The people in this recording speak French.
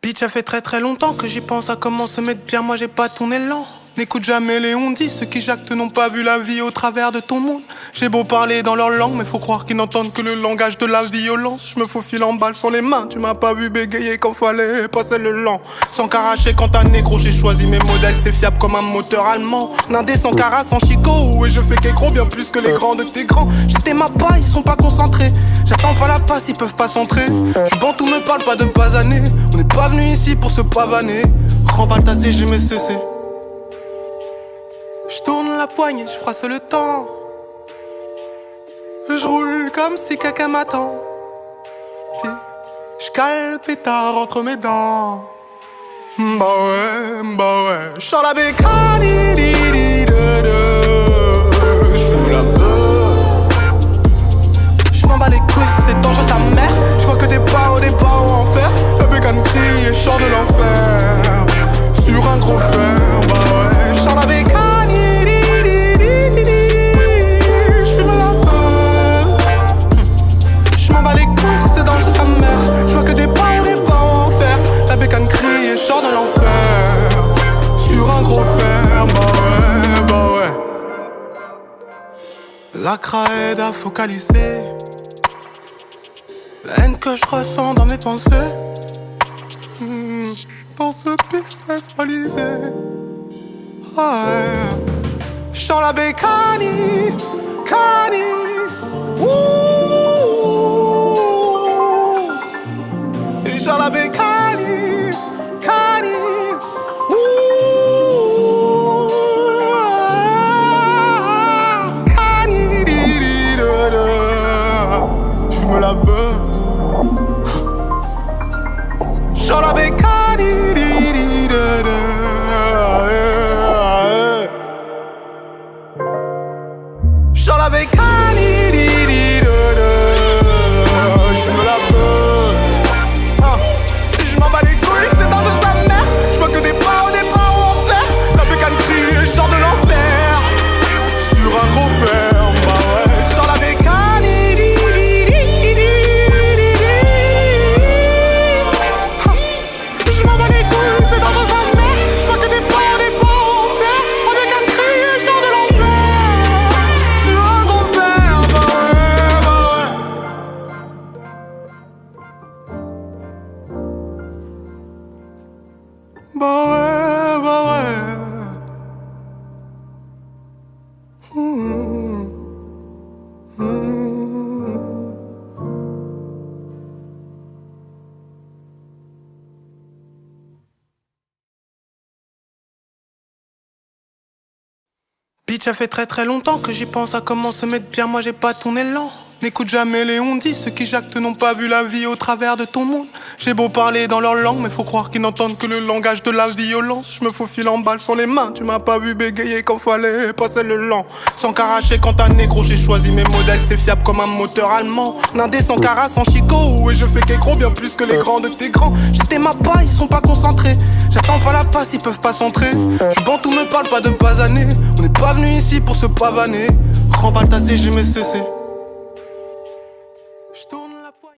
Bitch, ça fait très longtemps que j'y pense à comment se mettre bien, moi j'ai pas ton élan. N'écoute jamais les on-dit, ceux qui jactent n'ont pas vu la vie au travers de ton monde. J'ai beau parler dans leur langue, mais faut croire qu'ils n'entendent que le langage de la violence. Je me faufile en balle sur les mains, tu m'as pas vu bégayer quand fallait passer le lent. Sans caracher quand t'as négro, j'ai choisi mes modèles, c'est fiable comme un moteur allemand. Nindé sans cara, sans chico, et je fais qu'écro bien plus que les grands de tes grands. J'étais ma paille, ils sont pas concentrés. J'attends pas la passe, ils peuvent pas centrer. J'suis bantou, me parle pas de basaner. On n'est pas venu ici pour se pavaner. Remballe ta CGMCC. J'tourne la poignée, j'froisse le temps. J'roule comme si quelqu'un m'attend. Puis j'cale le pétard entre mes dents. Bah ouais, j'sors la bécane. J'fume la beurre. J'm'en bats les couilles, c'est dangereux sa mère. J'vois que des barreaux en enfer. La bécane crie et j'sors de l'enfer. Sur un gros fer, bah ouais, j'sors la bécane. Sors de l'enfer, sur un gros fer, bah ouais. La cra aide à focaliser la haine que je ressens dans mes pensées. Dans ce business balisé, ouais. J'sens la bécanie, ouh. Et j'sens la bécanie. J'fume la beurre. J'sors la bécane. J'sors la bécane. J'fume la beurre. J'm'en bats les couilles, c'est dans de sa mère. J'vois que des barreaux en fer. La bécane crie et j'sors de l'enfer. Sur un gros fer, bah ouais. J'sors la bécane. Bah ouais. Bitch, ça fait très longtemps que j'y pense à comment se mettre bien, moi j'ai pas ton élan. N'écoute jamais les on-dit, ceux qui jactent n'ont pas vu la vie au travers de ton monde. J'ai beau parler dans leur langue, mais faut croire qu'ils n'entendent que le langage de la violence. Je me faufile en balle sur les mains, tu m'as pas vu bégayer quand fallait passer le lent. Sans caracher quand t'as négro, j'ai choisi mes modèles, c'est fiable comme un moteur allemand. Nindé sans cara, sans chico, et je fais qu'écro bien plus que les grands de tes grands. J'étais ma paille, ils sont pas concentrés. J'attends pas la passe, ils peuvent pas centrer. J'suis bantou, me parle pas de basaner. On n'est pas venu ici pour se pavaner. Remballe ta CGMCC.